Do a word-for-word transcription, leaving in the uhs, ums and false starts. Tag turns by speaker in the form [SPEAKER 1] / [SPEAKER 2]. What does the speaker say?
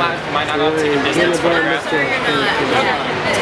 [SPEAKER 1] am I not allowed to take a distance photograph?